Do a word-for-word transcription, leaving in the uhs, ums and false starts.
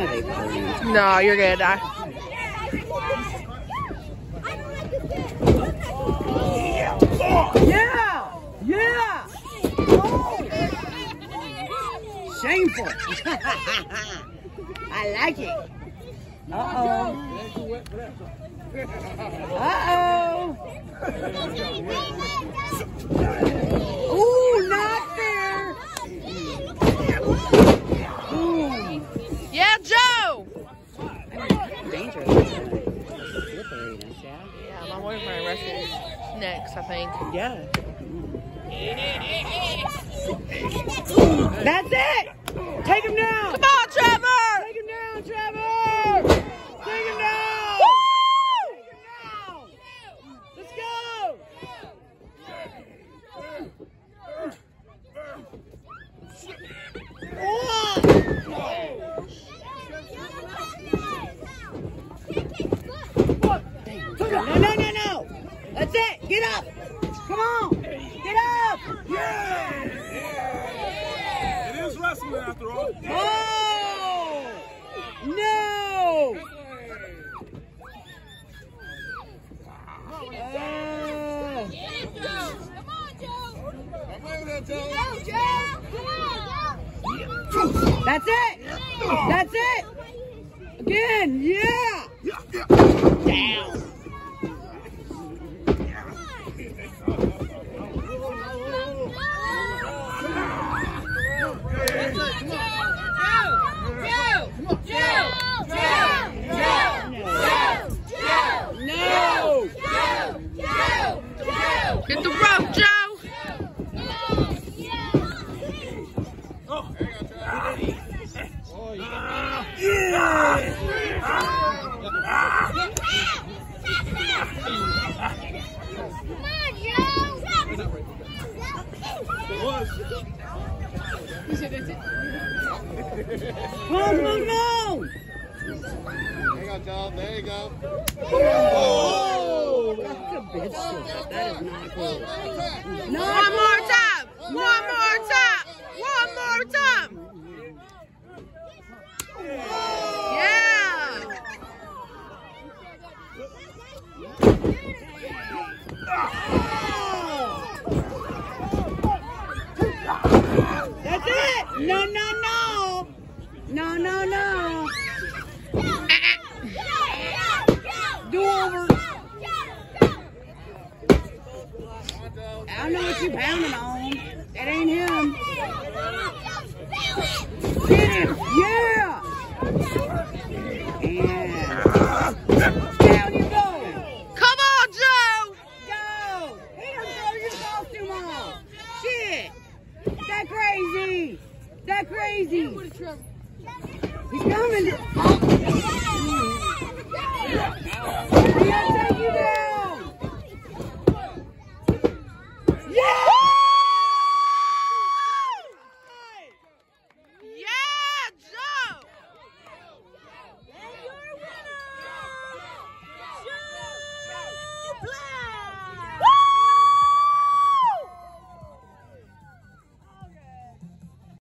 are they pulling? No, you're good. I Yeah! Yeah! Oh! Shameful. I like it. Uh-oh. Uh-oh. Ooh, not fair. Ooh. Yeah, Joe! Dangerous. Yeah, my boyfriend arrested next, I think. Yeah. That's it! Take him down! Come on, Trevor! Take him down, Trevor! Take him down! Woo! Take him down! Let's go! No, no, no, no! That's it! Get up! Come on! Get up! Yeah! It is wrestling after all. Oh! No! Uh, That's it! That's it! Again! Yeah! Down! Hit the rope, Joe! Come on, come on, come on! There you go, Joe. There you go. Oh! That's a bitch shit. That is not cool. No, One more time! One more time! One more time! Yeah! That's it! No, no, no! No, no, no! Do over! I don't know what you're pounding on. That ain't him. Get him! Yeah! Yeah! Down you go! Come on, Joe! Go! He don't throw your costume off! Shit! That crazy! That crazy! He's coming! Oh. He's gonna take you down!